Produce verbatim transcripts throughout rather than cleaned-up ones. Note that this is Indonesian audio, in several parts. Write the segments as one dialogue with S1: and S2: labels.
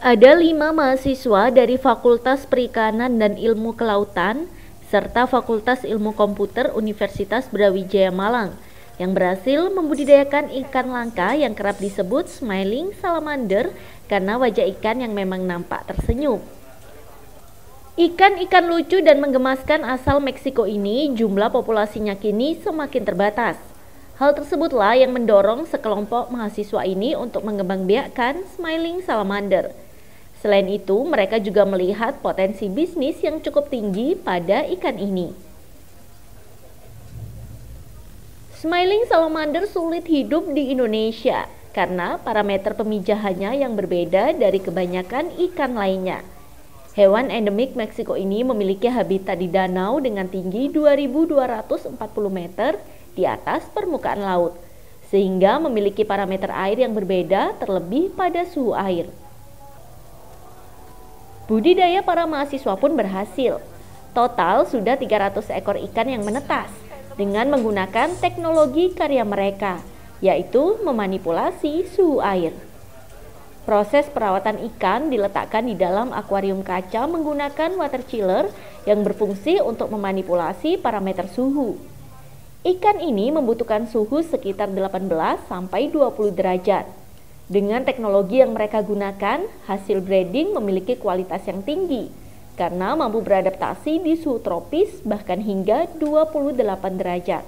S1: Ada lima mahasiswa dari Fakultas Perikanan dan Ilmu Kelautan serta Fakultas Ilmu Komputer Universitas Brawijaya Malang yang berhasil membudidayakan ikan langka yang kerap disebut smiling salamander karena wajah ikan yang memang nampak tersenyum. Ikan-ikan lucu dan menggemaskan asal Meksiko ini jumlah populasinya kini semakin terbatas. Hal tersebutlah yang mendorong sekelompok mahasiswa ini untuk mengembangbiakkan smiling salamander. Selain itu, mereka juga melihat potensi bisnis yang cukup tinggi pada ikan ini. Smiling salamander sulit hidup di Indonesia karena parameter pemijahannya yang berbeda dari kebanyakan ikan lainnya. Hewan endemik Meksiko ini memiliki habitat di danau dengan tinggi dua ribu dua ratus empat puluh meter di atas permukaan laut, sehingga memiliki parameter air yang berbeda terlebih pada suhu air. Budidaya para mahasiswa pun berhasil. Total sudah tiga ratus ekor ikan yang menetas dengan menggunakan teknologi karya mereka, yaitu memanipulasi suhu air. Proses perawatan ikan diletakkan di dalam akuarium kaca menggunakan water chiller yang berfungsi untuk memanipulasi parameter suhu. Ikan ini membutuhkan suhu sekitar delapan belas sampai dua puluh derajat. Dengan teknologi yang mereka gunakan, hasil breeding memiliki kualitas yang tinggi karena mampu beradaptasi di suhu tropis bahkan hingga dua puluh delapan derajat.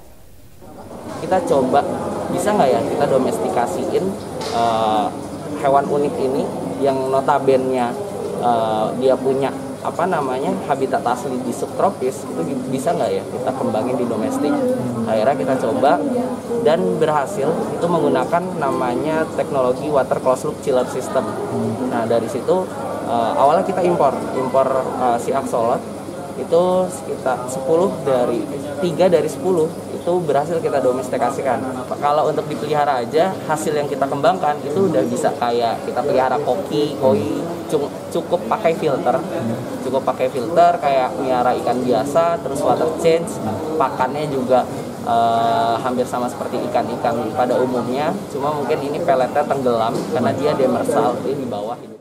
S2: Kita coba, bisa nggak ya kita domestikasiin uh, hewan unik ini yang notabene uh, dia punya apa namanya habitat asli di subtropis, itu bisa nggak ya kita kembangin di domestik. Akhirnya kita coba dan berhasil, itu menggunakan namanya teknologi water closed loop chiller system. Nah dari situ uh, awalnya kita impor impor uh, si axolot itu sekitar sepuluh dari tiga dari sepuluh itu berhasil kita domestikasikan. Kalau untuk dipelihara aja, hasil yang kita kembangkan itu udah bisa kayak kita pelihara koki, koi, cukup pakai filter, cukup pakai filter kayak melihara ikan biasa, terus water change, pakannya juga uh, hampir sama seperti ikan-ikan pada umumnya, cuma mungkin ini peletnya tenggelam karena dia demersal, dia di bawah hidup.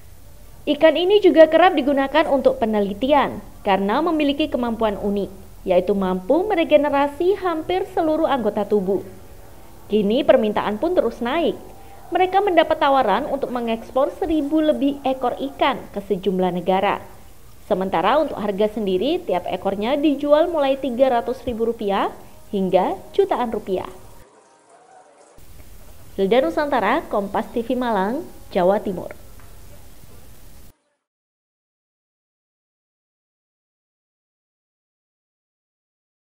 S1: Ikan ini juga kerap digunakan untuk penelitian karena memiliki kemampuan unik, yaitu mampu meregenerasi hampir seluruh anggota tubuh. Kini permintaan pun terus naik. Mereka mendapat tawaran untuk mengekspor seribu lebih ekor ikan ke sejumlah negara. Sementara untuk harga sendiri, tiap ekornya dijual mulai tiga ratus ribu rupiah hingga jutaan rupiah. Hilda Nusantara, Kompas T V Malang, Jawa Timur.